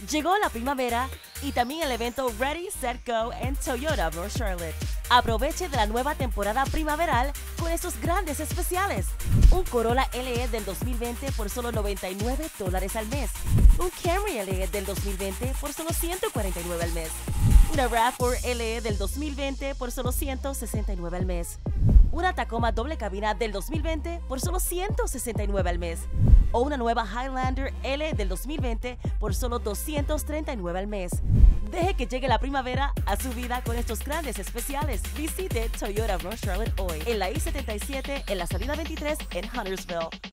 Llegó la primavera y también el evento Ready, Set, Go en Toyota of North Charlotte. Aproveche de la nueva temporada primaveral con estos grandes especiales. Un Corolla LE del 2020 por solo $99 al mes. Un Camry LE del 2020 por solo $149 al mes. Una RAV4 LE del 2020 por solo $169 al mes. Una Tacoma doble cabina del 2020 por solo $169 al mes. O una nueva Highlander L del 2020 por solo $239 al mes. Deje que llegue la primavera a su vida con estos grandes especiales. Visite Toyota of North Charlotte hoy, en la I-77, en la salida 23 en Huntersville.